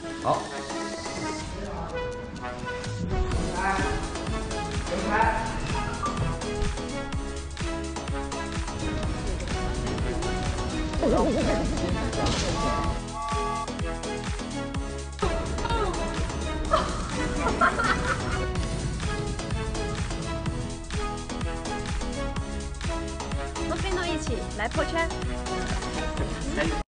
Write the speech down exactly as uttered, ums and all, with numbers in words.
好。开，分开。 和飞诺一起来破圈。